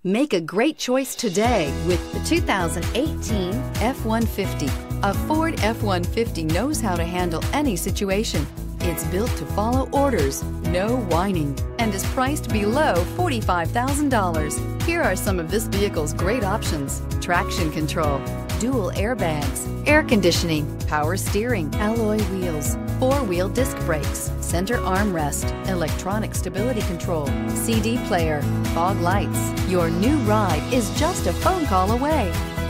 Make a great choice today with the 2018 F-150. A Ford F-150 knows how to handle any situation. It's built to follow orders, no whining, and is priced below $45,000. Here are some of this vehicle's great options: traction control, dual airbags, air conditioning, power steering, alloy wheels, four-wheel disc brakes, center armrest, electronic stability control, CD player, fog lights. Your new ride is just a phone call away.